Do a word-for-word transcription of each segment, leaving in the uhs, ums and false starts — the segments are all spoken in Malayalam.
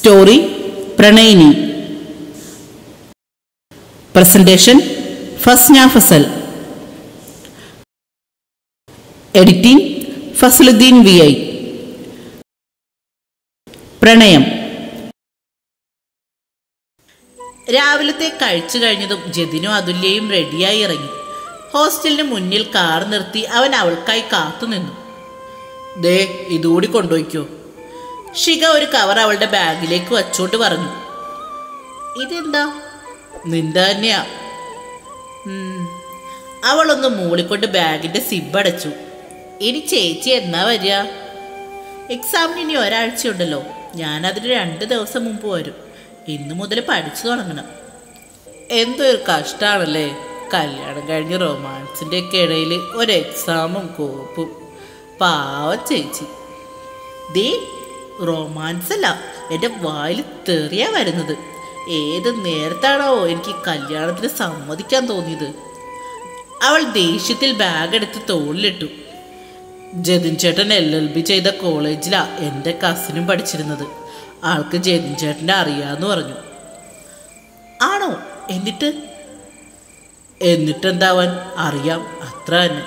സ്റ്റോറി പ്രണയിനി. Presentation Fasna Fasal. Editing Fasaluddeen V I. പ്രണയം. രാവിലത്തെ കഴിച്ചു കഴിഞ്ഞതും ജതിനും അതുല്യയും റെഡിയായി ഇറങ്ങി. ഹോസ്റ്റലിന് മുന്നിൽ കാർ നിർത്തി അവൻ അവൾക്കായി കാത്തുനിന്നു. ദേ ഇതുകൂടി കൊണ്ടുപോയിക്കോ. ഷിക ഒരു കവർ അവളുടെ ബാഗിലേക്ക് വച്ചോണ്ട് പറഞ്ഞു. ഇതെന്താ? നിന്റെ തന്നെയാ. അവളൊന്ന് മൂളിക്കൊണ്ട് ബാഗിന്റെ സിബ് അടച്ചു. ഇനി ചേച്ചി എന്നാ വരിക? എക്സാമിന് ഇനി ഒരാഴ്ചയുണ്ടല്ലോ. ഞാനതിന് രണ്ട് ദിവസം മുമ്പ് വരും. ഇന്നു മുതൽ പഠിച്ചു തുടങ്ങണം. എന്തൊരു കഷ്ടമാണല്ലേ, കല്യാണം കഴിഞ്ഞ് റൊമാൻസിൻ്റെ ഒക്കെ ഇടയിൽ ഒരു എക്സാമും കോപ്പും. പാവ ചേച്ചി. ദേ റൊമാൻസ് അല്ല, എൻ്റെ വായിൽ തെറിയാ വരുന്നത്. ഏത് നേരത്താണോ എനിക്ക് കല്യാണത്തിന് സമ്മതിക്കാൻ തോന്നിയത്? അവൾ ദേഷ്യത്തിൽ ബാഗ് എടുത്ത് തോളിലിട്ടു. ജതിൻ ചേട്ടൻ എൽ എൽ ബി ചെയ്ത കോളേജിലാണ് എൻ്റെ കസിനും പഠിച്ചിരുന്നത്. ആൾക്ക് ജതിൻ ചേട്ടനെ അറിയാമെന്ന് പറഞ്ഞു. ആണോ? എന്നിട്ട്? എന്നിട്ടെന്താവാൻ, അറിയാം, അത്ര തന്നെ.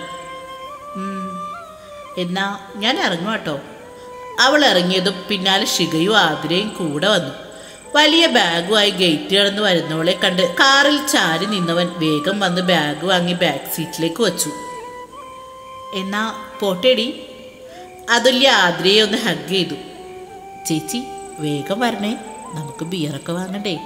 എന്നാ ഞാൻ ഇറങ്ങും കേട്ടോ. അവൾ ഇറങ്ങിയതും പിന്നാലെ ഷികയും ആതിരയും കൂടെ വന്നു. വലിയ ബാഗുമായി ഗേറ്റ് കടന്ന് വരുന്നവളെ കണ്ട് കാറിൽ ചാരി നിന്നവൻ വേഗം വന്ന് ബാഗ് വാങ്ങി ബാക്ക് സീറ്റിലേക്ക് വച്ചു. എന്നാ പോട്ടേടി. അതുല്യ ആതിരയെ ഒന്ന് ഹഗ് ചെയ്തു. ചേച്ചി വേഗം വരണേ, നമുക്ക് ബിയറൊക്കെ വാങ്ങണ്ടേ.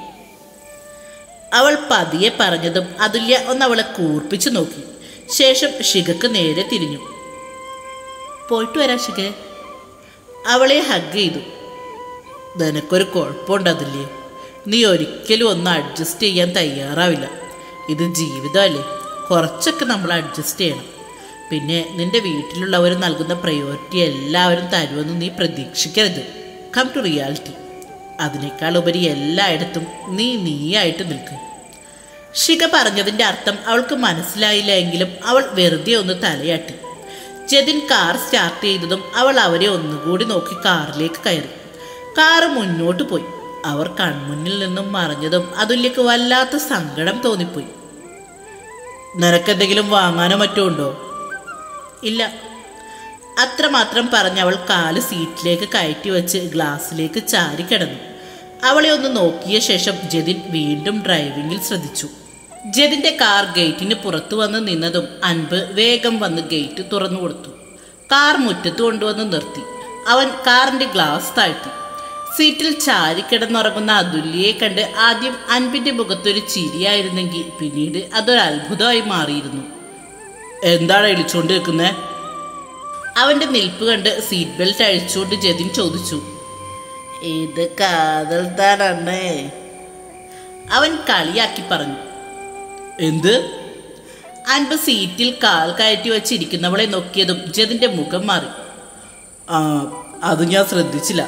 അവൾ പതിയെ പറഞ്ഞതും അതുല്യ ഒന്ന് അവളെ കൂർപ്പിച്ചു നോക്കി. ശേഷം ഷികക്ക് നേരെ തിരിഞ്ഞു. പോയിട്ട് വരാം ഷിക. അവളെ ഹഗ് ചെയ്തു. നിനക്കൊരു കുഴപ്പമുണ്ടതില്ലേ? നീ ഒരിക്കലും ഒന്ന് അഡ്ജസ്റ്റ് ചെയ്യാൻ തയ്യാറാവില്ല. ഇത് ജീവിതമല്ലേ, കുറച്ചൊക്കെ നമ്മൾ അഡ്ജസ്റ്റ് ചെയ്യണം. പിന്നെ നിന്റെ വീട്ടിലുള്ളവർ നൽകുന്ന പ്രയോറിറ്റി എല്ലാവരും തരുമെന്ന് നീ പ്രതീക്ഷിക്കരുത്. Come to reality. അതിനേക്കാൾ ഉപരി എല്ലായിടത്തും നീ നീയായിട്ട് നിൽക്കും. ഷിക പറഞ്ഞതിൻ്റെ അർത്ഥം അവൾക്ക് മനസ്സിലായില്ല എങ്കിലും അവൾ വെറുതെ ഒന്ന് തലയാട്ടി. ജതിൻ കാർ സ്റ്റാർട്ട് ചെയ്തതും അവൾ അവരെ ഒന്നുകൂടി നോക്കി കാറിലേക്ക് കയറി. കാറ് മുന്നോട്ട് പോയി. അവർ കൺമുന്നിൽ നിന്നും മറഞ്ഞതും അതുല്യക്ക് വല്ലാത്ത സങ്കടം തോന്നിപ്പോയി. നിനക്കെന്തെങ്കിലും വാങ്ങാനോ മറ്റോ ഉണ്ടോ? ഇല്ല. അത്രമാത്രം പറഞ്ഞ് അവൾ കാല് സീറ്റിലേക്ക് കയറ്റി വെച്ച് ഗ്ലാസ്സിലേക്ക് ചാരി കിടന്നു. അവളെ ഒന്ന് നോക്കിയ ശേഷം ജതിൻ വീണ്ടും ഡ്രൈവിങ്ങിൽ ശ്രദ്ധിച്ചു. ജതിൻ്റെ കാർ ഗേറ്റിന് പുറത്തു വന്ന് നിന്നതും അൻപ് വേഗം വന്ന് ഗേറ്റ് തുറന്നു കൊടുത്തു. കാർ മുറ്റത്ത് കൊണ്ടുവന്ന് നിർത്തി. അവൻ കാറിൻ്റെ ഗ്ലാസ് താഴ്ത്തി. സീറ്റിൽ ചാരിക്കിടന്നുറങ്ങുന്ന അതുല്യയെ കണ്ട് ആദ്യം അൻപിൻ്റെ മുഖത്തൊരു ചിരിയായിരുന്നെങ്കിൽ പിന്നീട് അതൊരു അത്ഭുതമായി മാറിയിരുന്നു. എന്താണ് എളിച്ചുകൊണ്ട് നിൽക്കുന്നത്? അവൻ്റെ നിൽപ്പ് കണ്ട് സീറ്റ് ബെൽറ്റ് അഴിച്ചുകൊണ്ട് ജതിൻ ചോദിച്ചു. ഇത് കാതൽ താനേ? അവൻ കളിയാക്കി പറഞ്ഞു. എന്ത്? അൻപ് സീറ്റിൽ കാൽ കയറ്റി വെച്ചിരിക്കുന്നവളെ നോക്കിയതും ജതിൻ്റെ മുഖം മാറി. ആ അത് ഞാൻ ശ്രദ്ധിച്ചില്ല.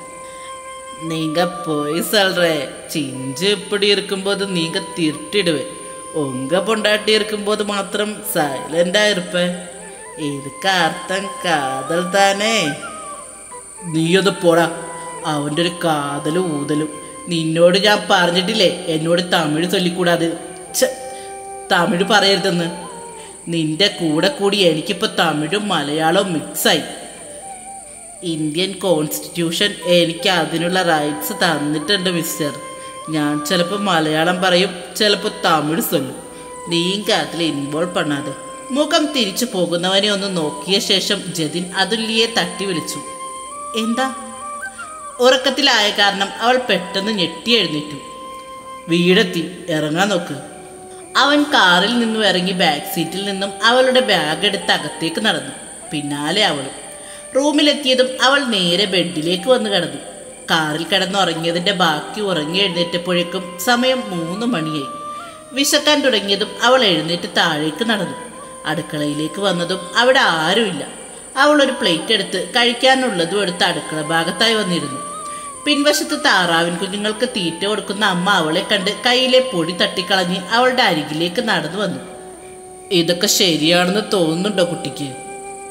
നീങ്ക പോയി സൽറേ, ചിഞ്ച് ഇപ്പടി ഇരിക്കുമ്പോൾ നീങ്ക തിരുട്ടിടുവേ. ഉങ്ക പൊണ്ടാട്ടി ഇരിക്കുമ്പോൾ മാത്രം സൈലൻ്റാ ഇരുപ്പേ. ഇതൊക്കെ അർത്ഥം കാതൽ താനേ? നീയൊന്ന് പോടാ. അവൻ്റെ ഒരു കാതലും ഊതലും. നിന്നോട് ഞാൻ പറഞ്ഞിട്ടില്ലേ എന്നോട് തമിഴ് ചൊല്ലിക്കൂടാതെ? ഛ, തമിഴ് പറയരുതെന്ന്. നിന്റെ കൂടെ കൂടി എനിക്കിപ്പോൾ തമിഴും മലയാളവും മിക്സായി. ഇന്ത്യൻ കോൺസ്റ്റിറ്റ്യൂഷൻ എനിക്ക് അതിനുള്ള റൈറ്റ്സ് തന്നിട്ടുണ്ട് മിസ്റ്റർ. ഞാൻ ചിലപ്പോൾ മലയാളം പറയും, ചിലപ്പോൾ തമിഴ് ചൊല്ലും. നീങ്ക അതിൽ ഇൻവോൾവ് പണ്ണാതെ. മുഖം തിരിച്ചു പോകുന്നവനെ ഒന്ന് നോക്കിയ ശേഷം ജതിൻ അതുല്യയെ തട്ടി വിളിച്ചു. എന്താ? ഉറക്കത്തിലായ കാരണം അവൾ പെട്ടെന്ന് ഞെട്ടി എഴുന്നേറ്റു. വീടെത്തി, ഇറങ്ങാൻ നോക്ക്. അവൻ കാറിൽ നിന്നും ഇറങ്ങി ബാക്ക് സീറ്റിൽ നിന്നും അവളുടെ ബാഗ് എടുത്ത് അകത്തേക്ക് നടന്നു. പിന്നാലെ അവളും. റൂമിലെത്തിയതും അവൾ നേരെ ബെഡിലേക്ക് വന്ന് കിടന്നു. കാറിൽ കിടന്നുറങ്ങിയതിൻ്റെ ബാക്കി ഉറങ്ങി എഴുന്നേറ്റപ്പോഴേക്കും സമയം മൂന്ന് മണിയായി. വിശക്കാൻ തുടങ്ങിയതും അവൾ എഴുന്നേറ്റ് താഴേക്ക് നടന്നു. അടുക്കളയിലേക്ക് വന്നതും അവിടെ ആരുമില്ല. അവൾ ഒരു പ്ലേറ്റ് എടുത്ത് കഴിക്കാനുള്ളതും എടുത്ത് അടുക്കള ഭാഗത്തായി വന്നിരുന്നു. പിൻവശത്ത് താറാവിൻ കുഞ്ഞുങ്ങൾക്ക് തീറ്റ കൊടുക്കുന്ന അമ്മ അവളെ കണ്ട് കയ്യിലെ പൊടി തട്ടിക്കളഞ്ഞ് അവളുടെ അരികിലേക്ക് നടന്നു വന്നു. ഇതൊക്കെ ശരിയാണെന്ന് തോന്നുന്നുണ്ടോ കുട്ടിക്ക്?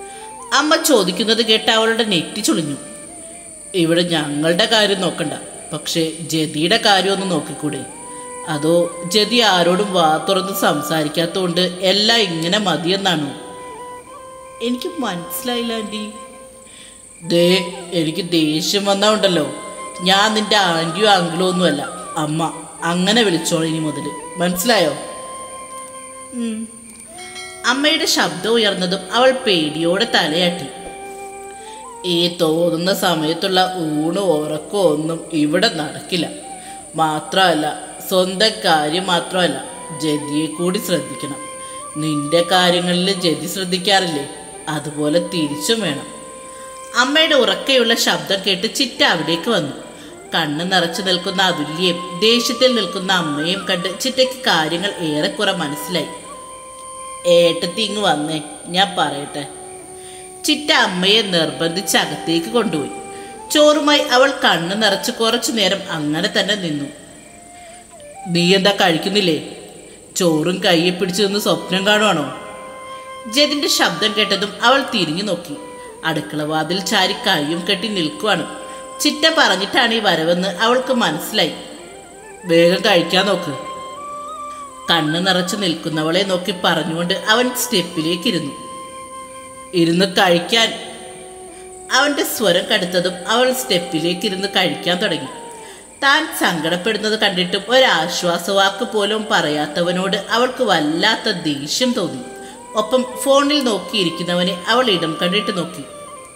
അമ്മ ചോദിക്കുന്നത് കേട്ട് അവളുടെ നെറ്റി ചുളിഞ്ഞു. ഇവിടെ ഞങ്ങളുടെ കാര്യം നോക്കണ്ട, പക്ഷേ ജതിയുടെ കാര്യമൊന്ന് നോക്കിക്കൂടെ? അതോ ജതി ആരോടും വാ തുറന്ന് സംസാരിക്കാത്തതുകൊണ്ട് എല്ലാം ഇങ്ങനെ മതിയെന്നാണോ? എനിക്ക് മനസ്സിലായില്ല ആൻറ്റി. ദേ, എനിക്ക് ദേഷ്യം വന്നാ ഉണ്ടല്ലോ, ഞാൻ നിന്റെ ആൻറ്റിയോ അങ്കിളോ ഒന്നുമല്ല, അമ്മ. അങ്ങനെ വിളിച്ചോളൂ ഇനി മുതൽ, മനസ്സിലായോ? അമ്മയുടെ ശബ്ദം ഉയർന്നതും അവൾ പേടിയോടെ തലയാട്ടി. ഈ തോന്നുന്ന സമയത്തുള്ള ഊണും ഉറക്കവും ഒന്നും ഇവിടെ നടക്കില്ല. മാത്രമല്ല, സ്വന്തം കാര്യം മാത്രമല്ല, ജതിയെ കൂടി ശ്രദ്ധിക്കണം. നിന്റെ കാര്യങ്ങളിൽ ജതി ശ്രദ്ധിക്കാറില്ലേ? അതുപോലെ തിരിച്ചും വേണം. അമ്മയുടെ ഉറക്കെയുള്ള ശബ്ദം കേട്ട് ചിറ്റ അവിടേക്ക് വന്നു. കണ്ണ് നിറച്ചു നിൽക്കുന്ന അതുല്യയും ദേഷ്യത്തിൽ നിൽക്കുന്ന അമ്മയും കണ്ട് ചിറ്റയ്ക്ക് കാര്യങ്ങൾ ഏറെക്കുറെ മനസ്സിലായി. ഏട്ടത്തി ഇങ്ങ് വന്നേ, ഞാൻ പറയട്ടെ. ചിറ്റ അമ്മയെ നിർബന്ധിച്ച് അകത്തേക്ക് കൊണ്ടുപോയി. ചോറുമായി അവൾ കണ്ണ് നിറച്ച് കുറച്ചു നേരം അങ്ങനെ തന്നെ നിന്നു. നീ എന്താ കഴിക്കുന്നില്ലേ? ചോറും കയ്യെ പിടിച്ചു നിന്ന് സ്വപ്നം കാണുവാണോ? ജതിന്റെ ശബ്ദം കേട്ടതും അവൾ തിരിഞ്ഞു നോക്കി. അടുക്കളവാതിൽ ചാരി കയ്യും കെട്ടി നിൽക്കുവാണ്. ചിറ്റ പറഞ്ഞിട്ടാണ് ഈ വരവെന്ന് അവൾക്ക് മനസ്സിലായി. വേഗം കഴിക്കാൻ നോക്ക്. കണ്ണ് നിറച്ച് നിൽക്കുന്നവളെ നോക്കി പറഞ്ഞുകൊണ്ട് അവൻ സ്റ്റെപ്പിലേക്ക് ഇരുന്നു. ഇരുന്ന് കഴിക്കാൻ. അവന്റെ സ്വരം കടുത്തതും അവൾ സ്റ്റെപ്പിലേക്ക് ഇരുന്ന് കഴിക്കാൻ തുടങ്ങി. താൻ സങ്കടപ്പെടുന്നത് കണ്ടിട്ടും ഒരാശ്വാസവാക്ക് പോലും പറയാത്തവനോട് അവൾക്ക് വല്ലാത്ത ദേഷ്യം തോന്നി. ഒപ്പം ഫോണിൽ നോക്കിയിരിക്കുന്നവനെ അവൾ ഇടം കണ്ടിട്ട് നോക്കി.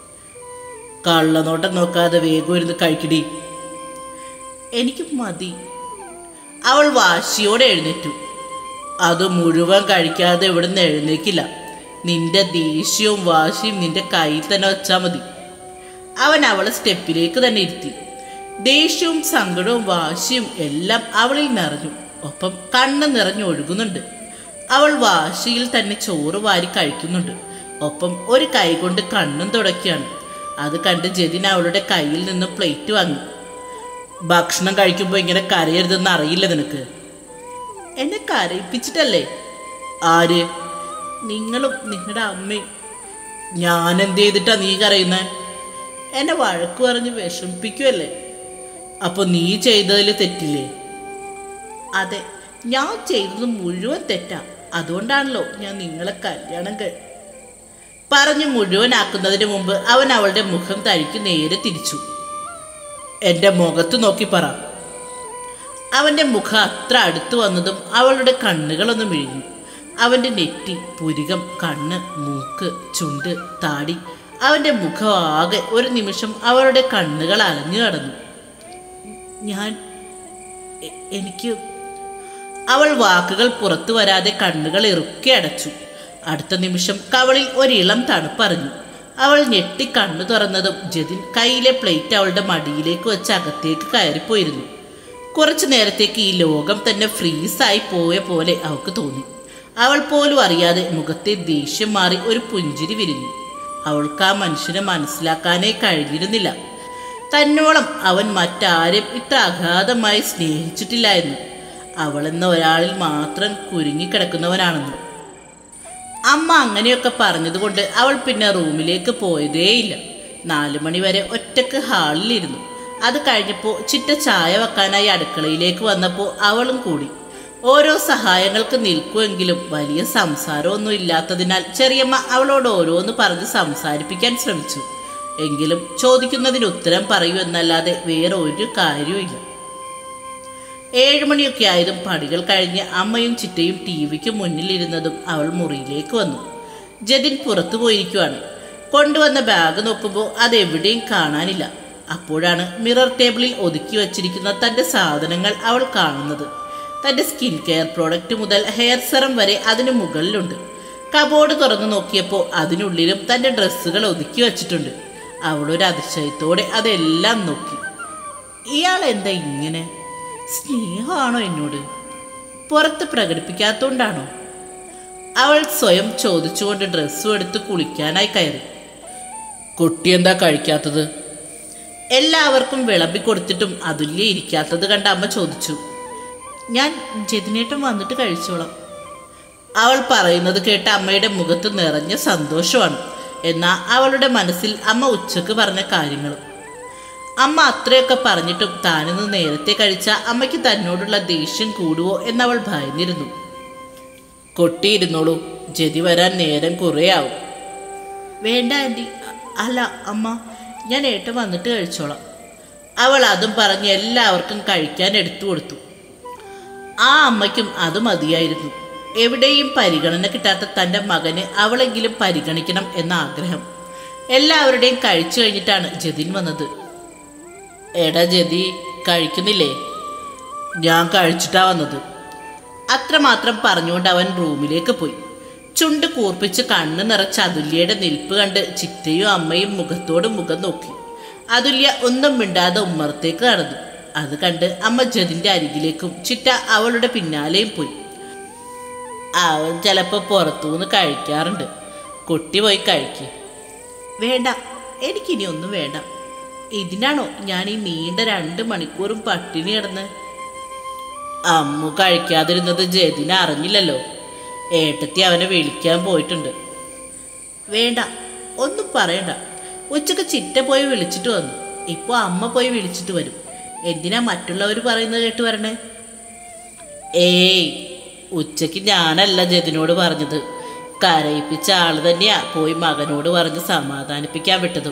കള്ളനോട്ടം നോക്കാതെ വേഗം ഇരുന്ന് കഴിക്കടി. എനിക്ക് മതി. അവൾ വാശിയോടെ എഴുന്നേറ്റു. അത് മുഴുവൻ കഴിക്കാതെ ഇവിടുന്ന് എഴുന്നേക്കില്ല. നിന്റെ ദേഷ്യവും വാശിയും നിന്റെ കയ്യിൽ തന്നെ വെച്ചാൽ മതി. അവൻ അവളെ സ്റ്റെപ്പിലേക്ക് തന്നെ ഇരുത്തി. ദേഷ്യവും സങ്കടവും വാശിയും എല്ലാം അവളിൽ നിറഞ്ഞു. ഒപ്പം കണ്ണ് നിറഞ്ഞൊഴുകുന്നുണ്ട്. അവൾ വാശിയിൽ തന്നെ ചോറ് വാരി കഴിക്കുന്നുണ്ട്. ഒപ്പം ഒരു കൈ കൊണ്ട് കണ്ണും തുടയ്ക്കുകയാണ്. അത് കണ്ട് ജതിൻ അവളുടെ കയ്യിൽ നിന്ന് പ്ലേറ്റ് വാങ്ങി. ഭക്ഷണം കഴിക്കുമ്പോൾ ഇങ്ങനെ കരയരുതെന്ന് അറിയില്ല നിനക്ക്? എന്നെ കരയിപ്പിച്ചിട്ടല്ലേ? ആര്? നിങ്ങളും നിങ്ങളുടെ അമ്മയും. ഞാൻ എന്ത് ചെയ്തിട്ടാ നീ കരയുന്നേ? എന്നെ വഴക്ക് പറഞ്ഞ് വിഷമിപ്പിക്കുമല്ലേ? അപ്പൊ നീ ചെയ്തതിൽ തെറ്റില്ലേ? അതെ, ഞാൻ ചെയ്തത് മുഴുവൻ തെറ്റാ. അതുകൊണ്ടാണല്ലോ ഞാൻ നിങ്ങളെ കല്യാണം കഴി പറഞ്ഞു മുഴുവനാക്കുന്നതിന് മുമ്പ് അവൻ അവളുടെ മുഖം തനിക്ക് നേരെ തിരിച്ചു. എൻ്റെ മുഖത്ത് നോക്കി പറ. അവൻ്റെ മുഖം അത്ര അടുത്ത് വന്നതും അവളുടെ കണ്ണുകളൊന്ന് മിഴിഞ്ഞു. അവൻ്റെ നെറ്റി, പുരികം, കണ്ണ്, മൂക്ക്, ചുണ്ട്, താടി, അവൻ്റെ മുഖം ആകെ ഒരു നിമിഷം അവളുടെ കണ്ണുകൾ അലഞ്ഞു കടന്നു. ഞാൻ എനിക്ക് അവൾ വാക്കുകൾ പുറത്തു വരാതെ കണ്ണുകൾ ഇറുക്കി അടച്ചു. അടുത്ത നിമിഷം കവളിൽ ഒരിളം തണുപ്പറിഞ്ഞു. അവൾ ഞെട്ടി കണ്ണു തുറന്നതും ജതിൻ കയ്യിലെ പ്ലേറ്റ് അവളുടെ മടിയിലേക്ക് വെച്ച് അകത്തേക്ക് കയറിപ്പോയിരുന്നു. കുറച്ചു നേരത്തേക്ക് ഈ ലോകം തന്നെ ഫ്രീസായി പോയ പോലെ അവൾക്ക് തോന്നി. അവൾ പോലും അറിയാതെ മുഖത്തെ ദേഷ്യം മാറി ഒരു പുഞ്ചിരി വിരിഞ്ഞു. അവൾക്ക് ആ മനുഷ്യനെ മനസ്സിലാക്കാനേ കഴിഞ്ഞിരുന്നില്ല. തന്നോളം അവൻ മറ്റാരെയും ഇത്ര അഗാധമായി സ്നേഹിച്ചിട്ടില്ലായിരുന്നു. അവളെന്ന ഒരാളിൽ മാത്രം കുരുങ്ങിക്കിടക്കുന്നവനാണെന്ന്. അമ്മ അങ്ങനെയൊക്കെ പറഞ്ഞതുകൊണ്ട് അവൾ പിന്നെ റൂമിലേക്ക് പോയതേയില്ല. നാലു മണി വരെ ഒറ്റക്ക് ഹാളിലിരുന്നു. അത് കഴിഞ്ഞപ്പോൾ ചിറ്റ ചായ വെക്കാനായി അടുക്കളയിലേക്ക് വന്നപ്പോൾ അവളും കൂടി. ഓരോ സഹായങ്ങൾക്ക് നിൽക്കുമെങ്കിലും വലിയ സംസാരമൊന്നും ഇല്ലാത്തതിനാൽ ചെറിയമ്മ അവളോട് ഓരോന്ന് പറഞ്ഞ് സംസാരിപ്പിക്കാൻ ശ്രമിച്ചു. എങ്കിലും ചോദിക്കുന്നതിന് ഉത്തരം പറയൂ എന്നല്ലാതെ വേറെ ഒരു കാര്യവുമില്ല. ഏഴുമണിയൊക്കെ ആയതും പടികൾ കഴിഞ്ഞ് അമ്മയും ചിറ്റയും ടി വിക്ക് മുന്നിലിരുന്നതും അവൾ മുറിയിലേക്ക് വന്നു. ജതിൻ പുറത്തു പോയിരിക്കുവാണ്. കൊണ്ടുവന്ന ബാഗ് നോക്കുമ്പോൾ അതെവിടെയും കാണാനില്ല. അപ്പോഴാണ് മിറർ ടേബിളിൽ ഒതുക്കി വച്ചിരിക്കുന്ന തൻ്റെ സാധനങ്ങൾ അവൾ കാണുന്നത്. തൻ്റെ സ്കിൻ കെയർ പ്രോഡക്റ്റ് മുതൽ ഹെയർ സെറം വരെ അതിന് മുകളിലുണ്ട്. കബോർഡ് തുറന്നു നോക്കിയപ്പോൾ അതിനുള്ളിലും തൻ്റെ ഡ്രസ്സുകൾ ഒതുക്കി വച്ചിട്ടുണ്ട്. അവളൊരു അതിശയത്തോടെ അതെല്ലാം നോക്കി. ഇയാൾ എന്താ ഇങ്ങനെ? സ്നേഹമാണോ എന്നോട്? പുറത്ത് പ്രകടിപ്പിക്കാത്തോണ്ടാണോ? അവൾ സ്വയം ചോദിച്ചുകൊണ്ട് ഡ്രസ്സും എടുത്ത് കുളിക്കാനായി കയറി. കുട്ടി എന്താ കഴിക്കാത്തത്? എല്ലാവർക്കും വിളമ്പി കൊടുത്തിട്ടും അതുല്യ ഇരിക്കാത്തത് കണ്ട അമ്മ ചോദിച്ചു. ഞാൻ ജതിനേട്ടൻ വന്നിട്ട് കഴിച്ചോളാം. അവൾ പറയുന്നത് കേട്ട് അമ്മയുടെ മുഖത്ത് നിറഞ്ഞ സന്തോഷമാണ്. എന്നാൽ അവളുടെ മനസ്സിൽ അമ്മ ഉച്ചക്ക് പറഞ്ഞ കാര്യങ്ങളും. അമ്മ അത്രയൊക്കെ പറഞ്ഞിട്ടും താനിന്ന് നേരത്തെ കഴിച്ച അമ്മയ്ക്ക് തന്നോടുള്ള ദേഷ്യം കൂടുവോ എന്നവൾ ഭയന്നിരുന്നു. കൊട്ടിയിരുന്നോളൂ, ജതി വരാൻ നേരം കുറേയാവും. വേണ്ട ആൻറ്റി, അല്ല അമ്മ, ഞാൻ ഏട്ടൻ വന്നിട്ട് കഴിച്ചോളാം. അവൾ അതും പറഞ്ഞ് എല്ലാവർക്കും കഴിക്കാൻ എടുത്തു കൊടുത്തു. ആ അമ്മയ്ക്കും അത് മതിയായിരുന്നു. എവിടെയും പരിഗണന കിട്ടാത്ത തൻ്റെ മകന് അവളെങ്കിലും പരിഗണിക്കണം എന്ന ആഗ്രഹം. എല്ലാവരുടെയും കഴിച്ചു കഴിഞ്ഞിട്ടാണ് ജതിൻ വന്നത്. എടാ ജതി, കഴിക്കുന്നില്ലേ? ഞാൻ കഴിച്ചിട്ടാ വന്നത്. അത്രമാത്രം പറഞ്ഞുകൊണ്ട് അവൻ റൂമിലേക്ക് പോയി. ചുണ്ട് കൂർപ്പിച്ച് കണ്ണ് നിറച്ച അതുല്യയുടെ നിൽപ്പ് കണ്ട് ചിറ്റയും അമ്മയും മുഖത്തോട് മുഖം നോക്കി. അതുല്യ ഒന്നും മിണ്ടാതെ ഉമ്മറത്തേക്ക് നടന്നു. അത് കണ്ട് അമ്മ ജതിൻ്റെ അരികിലേക്കും ചിറ്റ അവളുടെ പിന്നാലെയും പോയി. അവൻ ചിലപ്പോൾ പുറത്തുനിന്ന് കഴിക്കാറുണ്ട്, കുട്ടി പോയി കഴിക്കുക. വേണ്ട, എനിക്കിനി ഒന്നും വേണ്ട. ഇതിനാണോ ഞാൻ ഈ നീണ്ട രണ്ട് മണിക്കൂറും പട്ടിണി കിടന്ന്? അമ്മു കഴിക്കാതിരുന്നത് ജതിനെ അറിഞ്ഞില്ലല്ലോ. ഏട്ടത്തി അവനെ വിളിക്കാൻ പോയിട്ടുണ്ട്. വേണ്ട, ഒന്നും പറയണ്ട. ഉച്ചക്ക് ചിറ്റ പോയി വിളിച്ചിട്ട് വന്നു. ഇപ്പോൾ അമ്മ പോയി വിളിച്ചിട്ട് വരും. എന്തിനാ മറ്റുള്ളവർ പറയുന്നത് കേട്ട് വരണേ? ഏയ്, ഉച്ചയ്ക്ക് ഞാനല്ല ജതിനോട് പറഞ്ഞത്. കരയിപ്പിച്ച ആള് തന്നെയാ പോയി മകനോട് പറഞ്ഞ് സമാധാനിപ്പിക്കാൻ വിട്ടതും.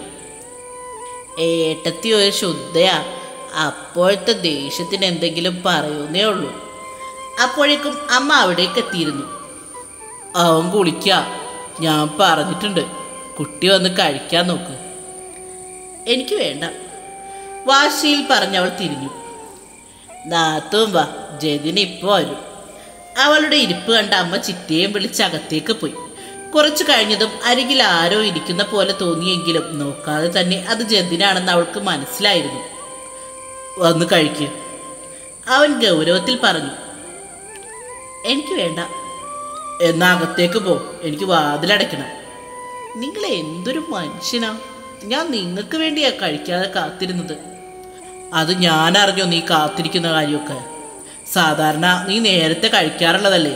ഏട്ടത്തി ഒരു ശുദ്ധയാ. അപ്പോഴത്തെ ദേഷ്യത്തിന് എന്തെങ്കിലും പറയുന്നേ ഉള്ളൂ. അപ്പോഴേക്കും അമ്മ അവിടേക്ക് എത്തിയിരുന്നു. അവൻ കുളിക്ക, ഞാൻ പറഞ്ഞിട്ടുണ്ട്. കുട്ടി വന്ന് കഴിക്കാൻ നോക്ക്. എനിക്ക് വേണ്ട, വാശിയിൽ പറഞ്ഞവൾ തിരിഞ്ഞു. നാത്തും വാ, ജതിന് ഇപ്പോൾ വരും. അവളുടെ ഇരിപ്പ് കണ്ട അമ്മ ചിറ്റയും വിളിച്ച് അകത്തേക്ക് പോയി. കുറച്ചു കഴിഞ്ഞതും അരികിൽ ആരോ ഇരിക്കുന്ന പോലെ തോന്നിയെങ്കിലും നോക്കാതെ തന്നെ അത് ജതിനാണെന്ന് അവൾക്ക് മനസ്സിലായിരുന്നു. വന്ന് കഴിക്കുക, അവൻ ഗൗരവത്തിൽ പറഞ്ഞു. എനിക്ക് വേണ്ട. എന്നാ അകത്തേക്ക് പോ, എനിക്ക് വാതിലടയ്ക്കണം. നിങ്ങൾ എന്തൊരു മനുഷ്യനാ! ഞാൻ നിങ്ങൾക്ക് വേണ്ടിയാ കഴിക്കാതെ കാത്തിരുന്നത്. അത് ഞാൻ അറിഞ്ഞോ നീ കാത്തിരിക്കുന്ന കാര്യമൊക്കെ? സാധാരണ നീ നേരത്തെ കഴിക്കാറുള്ളതല്ലേ?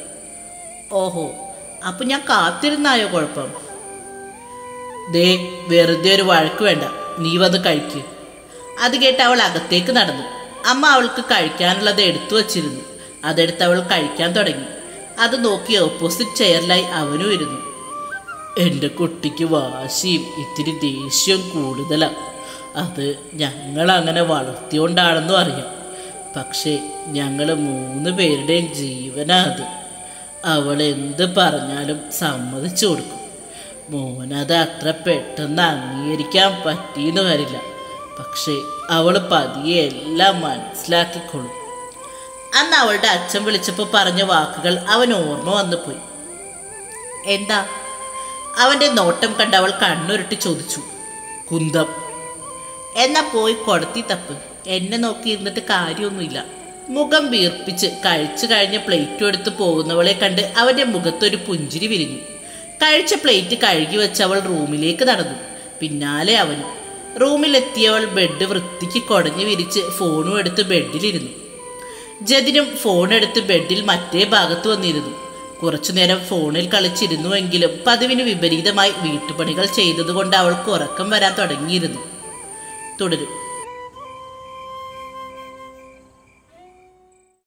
ഓഹോ, അപ്പം ഞാൻ കാത്തിരുന്നായോ കുഴപ്പം? ദേ, വെറുതെ ഒരു വഴക്ക് വേണ്ട, നീ വന്ന് കഴിക്ക്. അത് കേട്ട് അവൾ അകത്തേക്ക് നടന്നു. അമ്മ അവൾക്ക് കഴിക്കാനുള്ളത് എടുത്തു വച്ചിരുന്നു. അതെടുത്ത് അവൾ കഴിക്കാൻ തുടങ്ങി. അത് നോക്കി ഓപ്പോസിറ്റ് ചെയറിലായി അവനും ഇരുന്നു. എൻ്റെ കുട്ടിക്ക് വാശിയും ഇത്തിരി ദേഷ്യവും കൂടുതലാണ്. അത് ഞങ്ങളങ്ങനെ വളർത്തിയോണ്ടാണെന്നും അറിയാം. പക്ഷേ ഞങ്ങൾ മൂന്ന് പേരുടെയും ജീവനാ അത്. അവൾ എന്ത് പറഞ്ഞാലും സമ്മതിച്ചു കൊടുക്കും. മോനത് അത്ര പെട്ടെന്ന് അംഗീകരിക്കാൻ പറ്റിയെന്ന് വരില്ല. പക്ഷേ അവൾ പതിയെ എല്ലാം മനസ്സിലാക്കിക്കൊള്ളും. അന്ന് അവളുടെ അച്ഛൻ വിളിച്ചപ്പോൾ പറഞ്ഞ വാക്കുകൾ അവൻ ഓർമ്മ വന്നു പോയി. എന്താ? അവൻ്റെ നോട്ടം കണ്ട് അവൾ കണ്ണുരുട്ടി ചോദിച്ചു. കുന്തം. എന്നാ പോയി കൊടത്തി തപ്പ്. എന്നെ നോക്കി ഇരുന്നിട്ട് കാര്യമൊന്നുമില്ല. മുഖം വീർപ്പിച്ച് കഴിച്ചു കഴിഞ്ഞ പ്ലേറ്റും എടുത്ത് പോകുന്നവളെ കണ്ട് അവൻ്റെ മുഖത്തൊരു പുഞ്ചിരി വിരിഞ്ഞു. കഴിച്ച പ്ലേറ്റ് കഴുകി വെച്ച് അവൾ റൂമിലേക്ക് നടന്നു. പിന്നാലെ അവനും. റൂമിലെത്തിയവൾ ബെഡ് വൃത്തിക്ക് കുടഞ്ഞു വിരിച്ച് ഫോണും എടുത്ത് ബെഡിലിരുന്നു. ജതിനും ഫോണെടുത്ത് ബെഡിൽ മറ്റേ ഭാഗത്ത് വന്നിരുന്നു. കുറച്ചുനേരം ഫോണിൽ കളിച്ചിരുന്നുവെങ്കിലും പതിവിന് വിപരീതമായി വീട്ടുപണികൾ ചെയ്തതുകൊണ്ട് അവൾക്ക് ഉറക്കം വരാൻ തുടങ്ങിയിരുന്നു. തുടരും.